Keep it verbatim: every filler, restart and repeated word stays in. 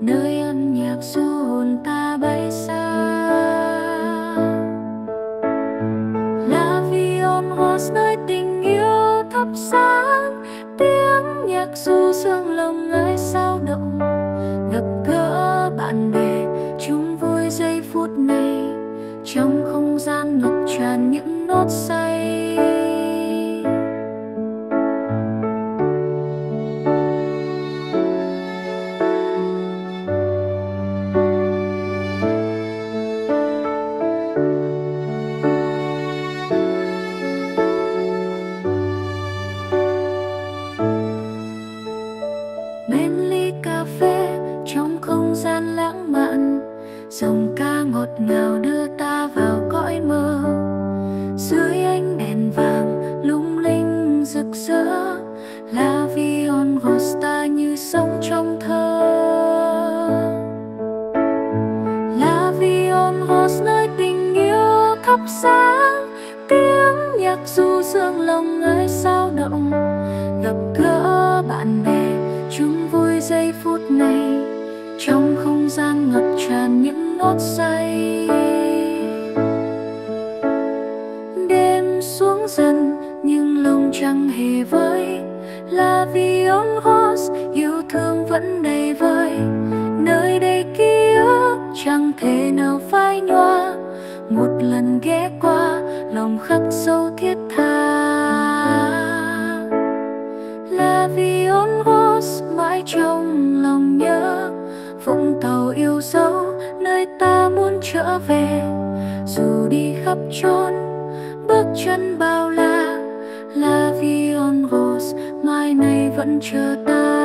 nơi âm nhạc du hồn ta bay xa. La Vie en Rose nơi tình yêu thắp sáng, tiếng nhạc du dương lòng ai sao động. Gặp gỡ bạn bè chung vui giây phút này, trong không gian ngập tràn những nốt say. Bên ly cà phê trong không gian lãng mạn, dòng ca ngọt ngào đưa ta vào cõi mơ. Dưới ánh đèn vàng lung linh rực rỡ, La Vie en Rose ta như sống trong thơ. La Vie en Rose nơi tình yêu thắp sáng, tiếng nhạc du dương lòng ai sao động. Gặp gỡ bạn bè chung vui giây phút này, trong không gian ngập tràn những nốt say. Đêm xuống dần nhưng lòng chẳng hề vơi, La Vie en Rose yêu thương vẫn đầy vơi. Nơi đây ký ức chẳng thể nào phai nhòa, một lần ghé qua lòng khắc sâu thiết tha. La Vie en Rose mãi trong lòng nhớ, Vũng Tàu yêu dấu nơi ta muốn trở về. Dù đi khắp chốn bước chân bao la, La Vie en Rose mai này vẫn chờ ta.